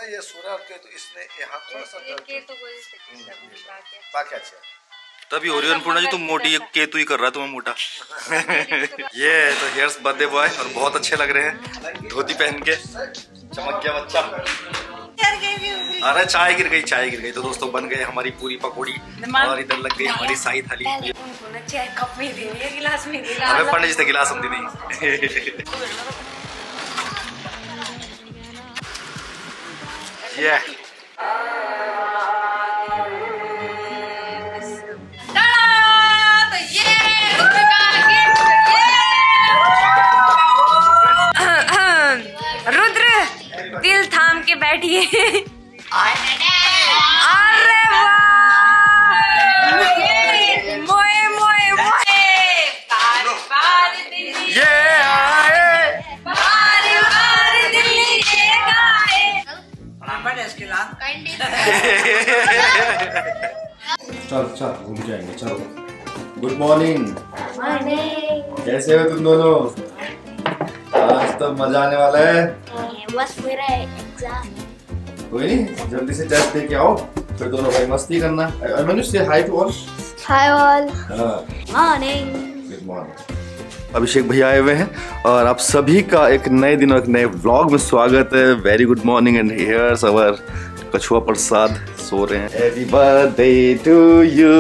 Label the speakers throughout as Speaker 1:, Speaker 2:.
Speaker 1: ये सूर्य के तो इसने यहाँ थोड़ा सा बाकी अच्छा।
Speaker 2: तभी ओरियन पूर्णा जी तुम मोटी, केतु ही कर रहा है तुम्हें मोटा। ये तो हियर्स बर्थडे बॉय और बहुत अच्छे लग रहे हैं धोती पहन के, चमक गया बच्चा। अरे चाय गिर गई। तो दोस्तों बन गए हमारी पूरी पकौड़ी और इधर लग गई हमारी शाही थाली। हमें पंडित जी से गिलास हम दी नहीं। ये
Speaker 3: रुद्र दिल थाम के बैठिए। अरे मोए मोए मोए
Speaker 2: ये आए चल घूम जाएंगे चलो। Good morning. कैसे हो तुम दोनों? आज तो मजा आने वाला है।
Speaker 4: बस मेरा एग्जाम।
Speaker 2: कोई नहीं, जल्दी से टेस्ट दे के आओ फिर दोनों भाई मस्ती करना। मनीष से hi to all.
Speaker 4: Hi all.
Speaker 2: Morning. Good morning. Abhishek भैया आए हुए हैं और आप सभी का एक नए दिन और एक नए व्लॉग में स्वागत है। Very good morning and here's our कछुआ प्रसाद सो रहे हैं। Happy birthday to you.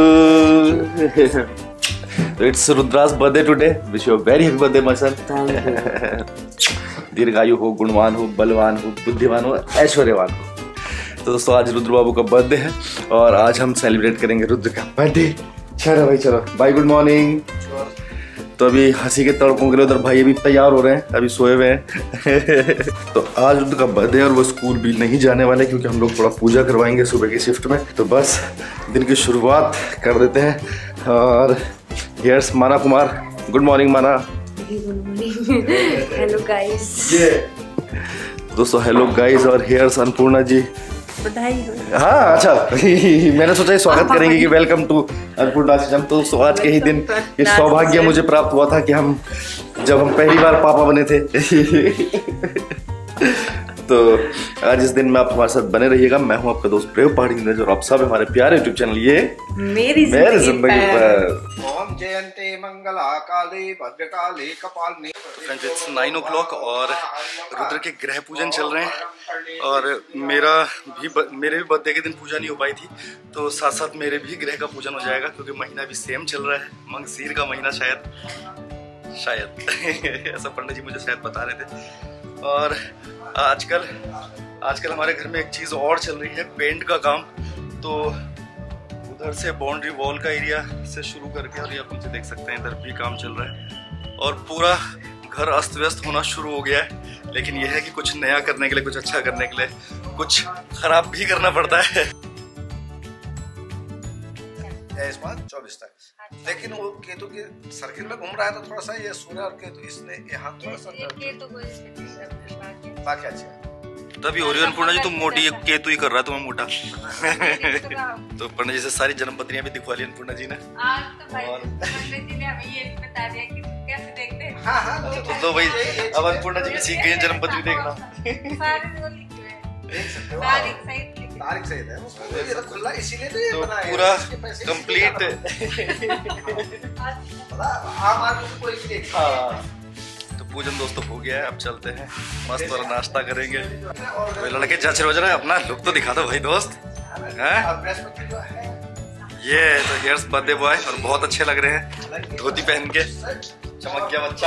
Speaker 2: So it's Rudra's birthday today. Wish you a very happy birthday, my son. दीर्घायु हो, गुणवान हो, बलवान हो, बुद्धिमान हो, ऐश्वर्यवान हो। तो दोस्तों आज रुद्र बाबू का बर्थडे है और आज हम सेलिब्रेट करेंगे रुद्र का बर्थडे। चलो भाई चलो, बाय, गुड मॉर्निंग। तो अभी हंसी के तड़कों के लिए उधर भाई अभी तैयार हो रहे हैं, अभी सोए हुए हैं। तो आज रुद्र का बर्थडे और वो स्कूल भी नहीं जाने वाले क्योंकि हम लोग थोड़ा पूजा करवाएंगे सुबह की शिफ्ट में। तो बस दिन की शुरुआत कर देते हैं। और yes Mana Kumar, good morning Mana.
Speaker 3: Hello guys.
Speaker 2: ये दोस्तों हेलो गाइस और हियर्स अन्नपूर्णा जी।
Speaker 3: बधाई हो।
Speaker 2: हाँ अच्छा मैंने सोचा स्वागत करेंगे कि वेलकम टू अन्नपूर्णा सिस्टम। तो आज के ही दिन ये सौभाग्य मुझे प्राप्त हुआ था कि जब हम पहली बार पापा बने थे। तो आज इस दिन में आप हमारे साथ बने रहिएगा। मैं हूं आपका दोस्त प्रेम पहाड़ी और आप सब हमारे प्यारे यूट्यूब चैनल ये
Speaker 3: मेरी जिंदगी पर।
Speaker 1: ओम जयंती मंगला काली भद्रकाली कपालिनी।
Speaker 2: फ्रेंड्स इट्स 9 o'clock और रुद्र के ग्रह पूजन चल रहे हैं और मेरे भी बर्थडे के दिन पूजा नहीं हो पाई थी तो साथ साथ मेरे भी ग्रह का पूजन हो जाएगा क्योंकि महीना भी सेम चल रहा है, मंगसीर का महीना शायद ऐसा पंडित जी मुझे शायद बता रहे थे। और आजकल हमारे घर में एक चीज़ और चल रही है, पेंट का काम। तो उधर से बाउंड्री वॉल का एरिया से शुरू करके और ये आप मुझे देख सकते हैं इधर भी काम चल रहा है और पूरा घर अस्त व्यस्त होना शुरू हो गया है। लेकिन यह है कि कुछ नया करने के लिए, कुछ अच्छा करने के लिए कुछ खराब भी करना पड़ता है।
Speaker 1: 24 तक, लेकिन वो केतु के सर्किल में घूम रहा है तो थोड़ा सा ये सूर्य और केतु इसने यहाँ थोड़ा सा बाकी अच्छा।
Speaker 2: तभी ओरियन पूर्णा जी तुम मोटी, केतु ही कर रहा है तुम्हें मोटा। तो पंडित जी से सारी जन्मपत्रियां भी दिखवा ली पूर्णा जी ने।
Speaker 3: आज तो भाई पंडित जी ने हमें ये बता दिया कि कैसे देखते हैं।
Speaker 1: हाँ
Speaker 2: तो भाई अब पूर्णा जी भी सीख गई जन्मपत्री देखना।
Speaker 1: तारीख सही है, ये तो खुला इसीलिए तो ये बना है
Speaker 2: पूरा कंप्लीट।
Speaker 1: आम आदमी को कोई देख।
Speaker 2: तो पूजन दोस्तों हो गया है, अब चलते हैं मस्त और नाश्ता करेंगे। वे लड़के जच रोज रहे, अपना लुक तो दिखा दो भाई दोस्त। ये तो हियर्स बर्थडे बॉय और बहुत अच्छे लग रहे हैं धोती पहन के, चमक गया बच्चा।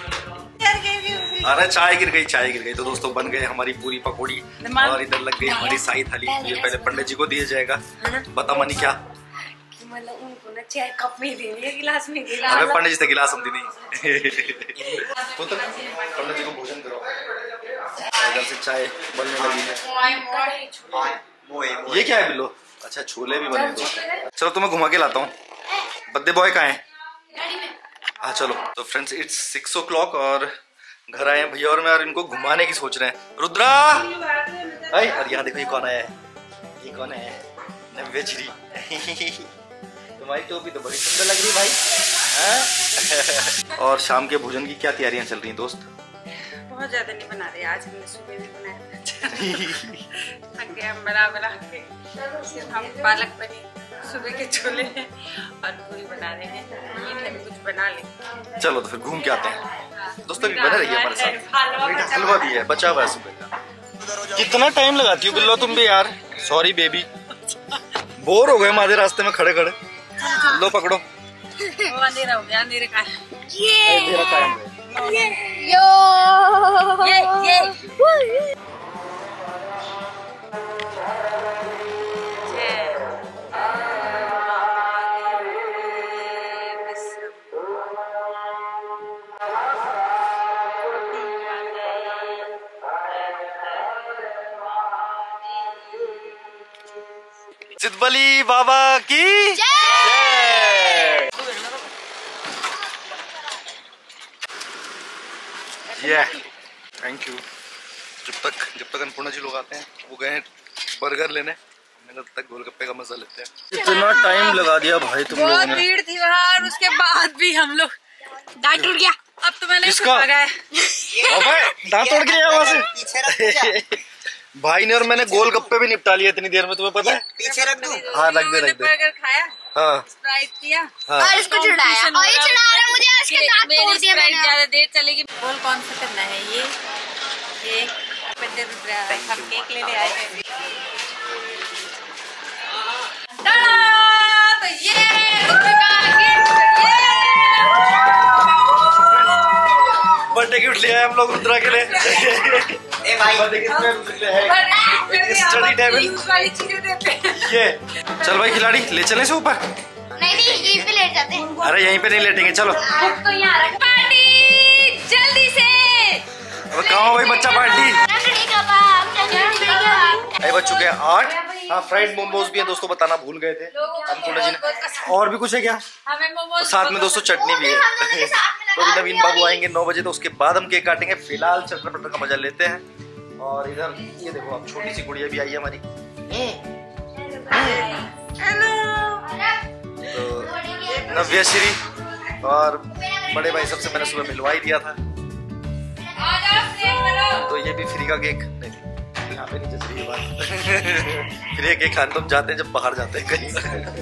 Speaker 2: अरे चाय गिर गई। तो दोस्तों बन गए हमारी पूरी पकौड़ी और इधर लग गई हमारी शाही थाली। ये पहले पंडित जी को दिया जाएगा। बता मनी क्या?
Speaker 3: मतलब उनको ना चाय कप में देनी है, गिलास में देनी है।
Speaker 2: हमें पंडित जी से गिलास हम दी नहीं। पुत्र पंडित जी को भोजन करो। इधर से चाय बनने लगी है। ये क्या है बिल्लो? अच्छा छोले भी बने दोस्त। चलो तुम्हें घुमा के लाता हूँ। बर्थडे बॉय कहाँ है? हाँ चलो। तो फ्रेंड्स इट्स 6 o'clock और घर आए हैं भैया और मैं और इनको घुमाने की सोच रहे हैं। रुद्रा अरे यहाँ देखो ये कौन आया है? ये कौन है? नव्यश्री। तुम्हारी टोपी तो बड़ी सुंदर लग रही है भाई। और शाम के भोजन की क्या तैयारियां चल रही हैं दोस्त?
Speaker 3: बहुत ज्यादा नहीं बना रहे, आज हमने सुबह भी बनाया। थक गए हम बना के। सिर्फ हम पालक पनीर, सुबह के छोले और पूरी बना रहे हैं। मीठे में कुछ बना ले।
Speaker 2: चलो तो फिर घूम के आते हैं। दोस्तों भी बने रहिए हमारे साथ। मीठा हलवा भी है, बचा हुआ है सुबह का। कितना टाइम लगाती हो बिल्लो तुम भी यार। सॉरी बेबी, बोर हो गए हमारे रास्ते में खड़े खड़े। लो पकड़ो।
Speaker 3: अंधेरा हो गया, अंधेरे का
Speaker 2: सिद्धबली बाबा की जय। Thank you. जब तक अन्नपूर्णा जी लोग आते हैं, वो गए बर्गर लेने, हमने तब तक गोलगप्पे का मजा लेते हैं। इतना टाइम लगा दिया भाई तुम लोगों ने।
Speaker 3: बहुत भीड़ थी वहाँ, और उसके बाद भी हम लोग दांत टूट गया। अब तो मैंने
Speaker 2: किसका? दांत टूट गया वहाँ से। भाई ने और मैंने गोलगप्पे भी निपटा लिए इतनी देर में, तुम्हें पता है।
Speaker 3: पीछे रख दूं?
Speaker 2: हाँ रख दे।
Speaker 3: बर्गर खाया,
Speaker 2: हाँ
Speaker 3: स्प्राइट किया,
Speaker 2: हाँ।
Speaker 4: और इसको चढ़ाया, और ये चढ़ा रहा मुझे, इसके दांत तोड़ दिए मैंने।
Speaker 3: ज्यादा देर चलेगी। बोल कौन सा करना है? ये हम केक लेने आए हैं। तो ये
Speaker 2: बर्थडे गिफ्ट लिया है हम लोग रुद्रा के लिए। स्टडी टेबल
Speaker 3: वाली चीजें देते हैं।
Speaker 2: ये चल भाई खिलाड़ी ले चले से ऊपर।
Speaker 4: नहीं यहीं पे लेट जाते हैं।
Speaker 2: अरे यहीं पे नहीं लेटेंगे, चलो।
Speaker 3: तो यहाँ रख पार्टी जल्दी से।
Speaker 2: अब कहाँ हो भाई बच्चा पार्टी?
Speaker 4: टंगड़ी कबाब, टंगड़ी कबाब।
Speaker 2: अरे बच चुके हैं 8। हाँ फ्राइड मोमोज भी है दोस्तों, बताना भूल गए थे अन्नपूर्णा जी ने। और भी कुछ है क्या?
Speaker 3: हमें मोमोज
Speaker 2: साथ में दोस्तों चटनी भी है। तो नवीन बाबू आएंगे 9 बजे, तो उसके बाद हम केक काटेंगे। फिलहाल चटर पटर का मजा लेते हैं। और इधर ये देखो, अब छोटी सी गुड़िया भी आई है हमारी। तो नव्यश्री और बड़े भाई सबसे मैंने सुबह मिलवा ही दिया था। तो ये भी फ्री का केक नहीं, यहाँ पे नहीं चल रही बात। फ्री केक खाने तो जाते हैं जब बाहर जाते हैं कहीं।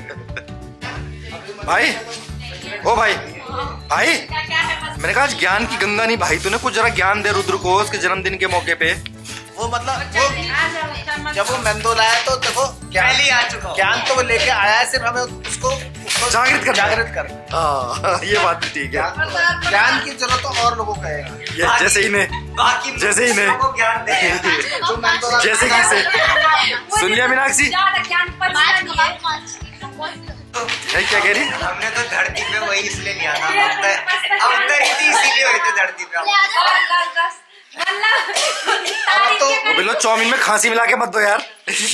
Speaker 2: भाई ओ भाई मैंने कहा आज ज्ञान की गंगा नहीं भाई, तूने कुछ जरा ज्ञान दे रुद्र को उसके जन्मदिन के मौके पे।
Speaker 1: वो मतलब वो जब वो मेंदो लाया तो देखो पहले आ चुका, ज्ञान तो वो लेके आया है, सिर्फ हमें उसको
Speaker 2: जागृत कर। हाँ ये बात भी ठीक है।
Speaker 1: ज्ञान की जरूरत तो और लोगों को है।
Speaker 2: जैसे ही ने जैसे ही ने जैसे कि से सुन लिया मीनाक्षी है क्या कह रही?
Speaker 1: हमने तो धरती पे वही इसलिए लिया था, अवतरी थी इसीलिए हुई थी धरती पे।
Speaker 2: तो बिल्लो चाउमीन में खांसी मिला के मत दो यार।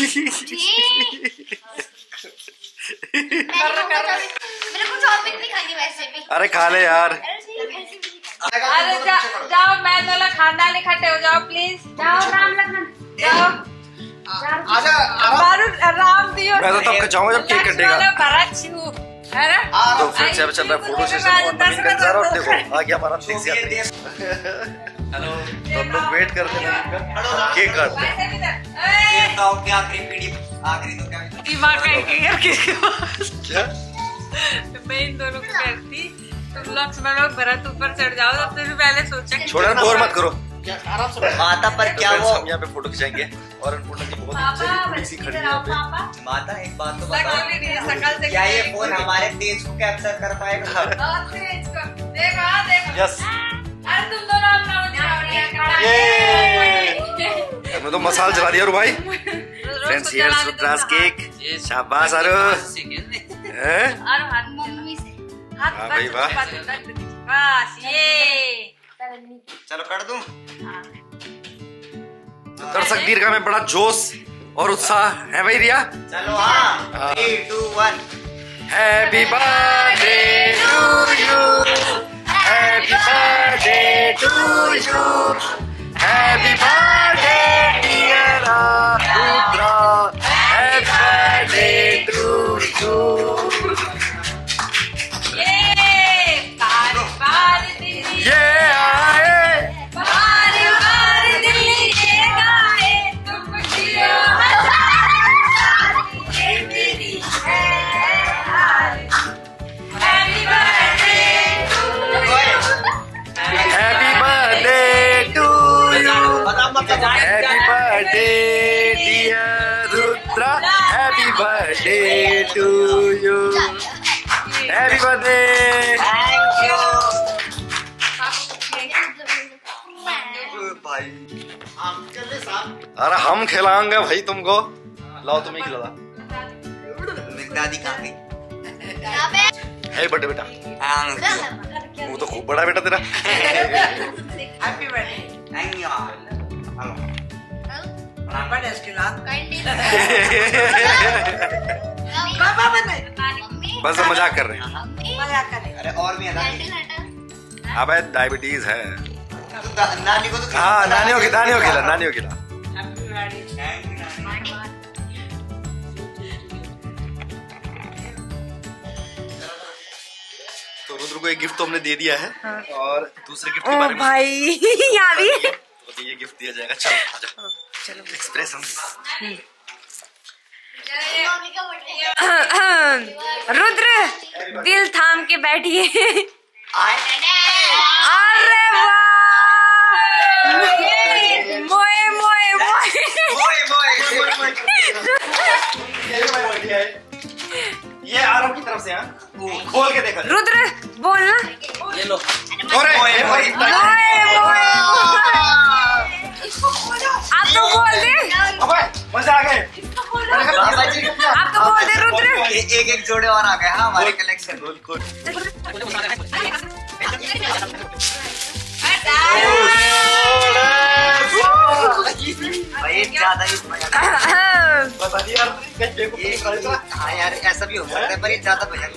Speaker 4: मेरे को चाउमीन नहीं खानी वैसे भी।
Speaker 2: अरे खा ले यार।
Speaker 3: अरे जाओ मैं वाला खाना इकट्ठे हो जाओ प्लीज। जाओ राम लखन जाओ। राम दियो।
Speaker 2: मैं तो तब जाऊंगा जब केक कटेगा। तो फिर से अब चल रहा है फोटो सेशन और नवीन का इंतजार। और देखो आ गया हमारा तीर्थ यात्री। हेलो, तो हम लोग वेट करते हैं केक काटते हैं। क्या
Speaker 3: मैं इन दोनों को कहती तुम लक्ष्मण और भरत ऊपर चढ़ जाओ, तब से भी पहले सोचा।
Speaker 2: छोड़ो बोर मत करो।
Speaker 1: आराम से माता पर क्या वो
Speaker 2: हम यहाँ पे फोटो खिंचाएंगे और अन्नपूर्णा की बहुत सी खड़ी है यहाँ पे।
Speaker 1: माता एक बात तो बताओ, क्या ये फोन हमारे तेज को कैप्चर कर पाएगा?
Speaker 2: यस
Speaker 3: तुम दोनों
Speaker 2: मैं तो मसाल जला दिया भाई। Friends here Rudra's cake. शाबाश आरो।
Speaker 4: मम्मी से
Speaker 3: हाथ
Speaker 2: भाई वाह।
Speaker 3: बस ये
Speaker 1: चलो कर दूं।
Speaker 2: दर्शक दीर्घा में बड़ा जोश और उत्साह है भाई रिया।
Speaker 1: चलो हाँ 3, 2, 1।
Speaker 2: Happy birthday to you, happy birthday to you, happy birthday dear Rudra, happy birthday to you.
Speaker 3: बार दिल्ली ये गाए,
Speaker 2: birthday to you, happy birthday. भाई अरे हम खिलाएंगे भाई तुमको, लाओ तुम्हें खिला।
Speaker 5: दादी कहाँ गई?
Speaker 2: है बर्थडे बेटा, वो तो खूब बड़ा बेटा तेरा।
Speaker 3: Happy birthday.
Speaker 5: Thank you.
Speaker 3: Birthday इसके बाद
Speaker 2: बस मजाक कर रहे हैं।
Speaker 3: मजाक करें।
Speaker 5: अरे और भी है ना?
Speaker 2: अबे डायबिटीज है।
Speaker 5: नानी को तो
Speaker 2: हाँ नानियों की, नानियों की, नानियों की।
Speaker 3: Happy birthday.
Speaker 2: तो रुद्र को एक गिफ्ट तो हमने दे दिया है। हाँ। और दूसरे गिफ्ट के बारे में
Speaker 3: भाई यहाँ भी
Speaker 2: तो ये गिफ्ट दिया जाएगा। चलो आजा, चलो एक्सप्रेशन।
Speaker 3: रुद्र दिल थाम के बैठिए। अरे वाह, मोए मोए मोए।
Speaker 2: ये आरव की तरफ से। खोल के देखो
Speaker 3: रुद्र बोलना।
Speaker 2: ये लो।
Speaker 3: आप तो बोल दे।
Speaker 2: मजा आ गए।
Speaker 3: आप तो बोल दे रुद्र।
Speaker 5: एक जोड़े और आ गए हाँ हमारे कलेक्शन। भाई ज्यादा ही हाँ यार ऐसा भी हो सकता है पर ये ज्यादा भजन।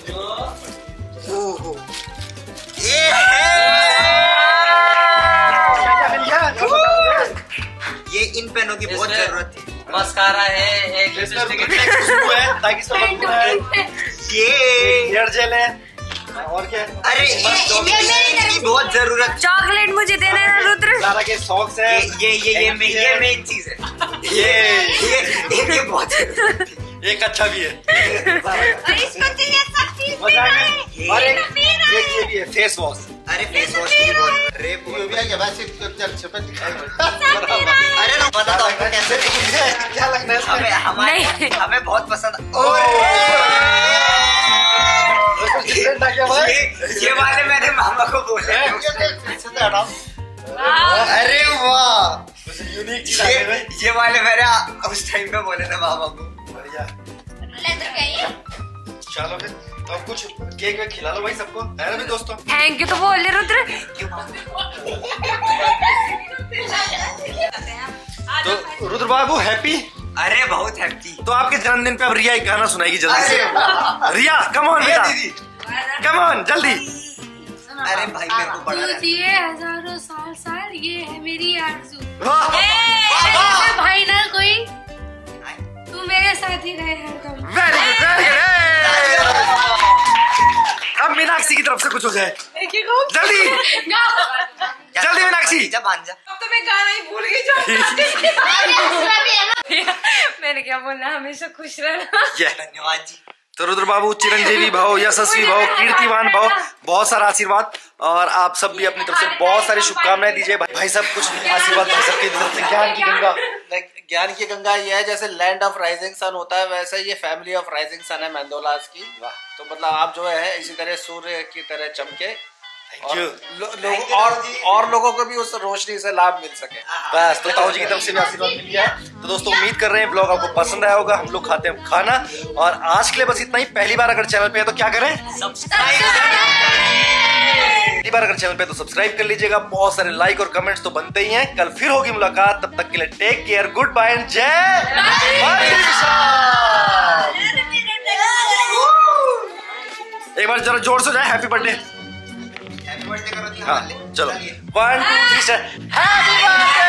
Speaker 5: ये इन पेनों की बहुत जरूरत थी।
Speaker 6: मस्कारा है, एक लिपस्टिक
Speaker 2: है ताकि सब
Speaker 5: ये
Speaker 2: हेयर जेल है और क्या।
Speaker 5: अरे इनकी बहुत जरूरत।
Speaker 3: चॉकलेट मुझे देना है रुद्र।
Speaker 2: सारा के सॉक्स है।
Speaker 5: ये मेन चीज है। ये बहुत जरूरत थी।
Speaker 2: एक अच्छा भी है।
Speaker 5: मजा आ गया।
Speaker 2: और एक ये भी है फेस वॉश।
Speaker 5: अरे फेस वॉश की बहुत अरे नो पता तो आपको कैसे
Speaker 2: क्या लगना है
Speaker 5: हमें बहुत पसंद। ये वाले मैंने मामा को बोले। अरे वाह
Speaker 2: यूनिक चीज।
Speaker 5: ये वाले मैंने उस टाइम पे बोले थे मामा को।
Speaker 2: बढ़िया। चलो फिर तो कुछ केक वेक खिला लो भाई सबको, है ना भी दोस्तों।
Speaker 3: थैंक यू तो बोल रहे रुद्र।
Speaker 2: तो रुद्र बाबू हैप्पी।
Speaker 5: अरे बहुत हैप्पी।
Speaker 2: तो आपके जन्मदिन पे अब रिया एक गाना सुनाएगी जल्दी से। रिया कम ऑन बेटा, कम ऑन जल्दी।
Speaker 5: अरे भाई मेरे को बड़ा
Speaker 4: जिए हजारों साल साल, ये है मेरी आरज़ू।
Speaker 2: वाह।
Speaker 4: भाई ना कोई, तू मेरे साथ ही रहे हरदम।
Speaker 2: Very good very good. अब मीनाक्षी की तरफ से कुछ हो जाए जल्दी जल्दी। मीनाक्षी
Speaker 5: जब आंजा
Speaker 3: अब तो मैं गाना ही भूल गई। मैंने क्या बोलना, हमेशा खुश रहना।
Speaker 5: धन्यवाद जी।
Speaker 2: तो रुद्र बाबू चिरंजीवी भाव, यशस्वी भाव, कीर्तिमान भाव, बहुत सारा आशीर्वाद। और आप सब भी अपनी तरफ से बहुत सारी शुभकामनाएं दीजिए। भाई सब कुछ आशीर्वाद भाई सबकी तरफ से। ज्ञान की गंगा,
Speaker 6: ज्ञान की गंगा ये है, जैसे लैंड ऑफ राइजिंग सन होता है वैसे ये फैमिली ऑफ राइजिंग सन है मेंदोलास की। तो मतलब आप जो है इसी तरह सूर्य की तरह चमके और लोगों को भी उस रोशनी से लाभ मिल सके।
Speaker 2: बस तो ताऊ जी की तरफ से भी आशीर्वाद मिल गया। तो दोस्तों उम्मीद कर रहे हैं ब्लॉग आपको पसंद आया होगा। हम लोग खाते हैं खाना और आज के लिए बस इतना ही। पहली बार अगर चैनल पे है तो क्या करें, पहली बार अगर चैनल पे तो सब्सक्राइब कर लीजिएगा। बहुत सारे लाइक और कमेंट्स तो बनते ही हैं। कल फिर होगी मुलाकात, तब तक के लिए take care, good bye and जय। एक बार जरा जोर से जाए हैप्पी बर्थडे।
Speaker 5: हैप्पी बर्थडे करो।
Speaker 2: हाँ चलो 1 2 3 हैप्पी बर्थडे।